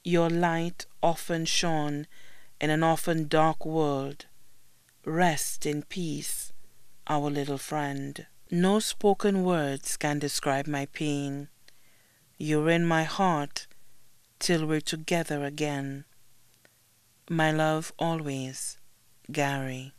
Your light often shone in an often dark world. Rest in peace, our little friend. No spoken words can describe my pain. You're in my heart till we're together again. My love always, Gary.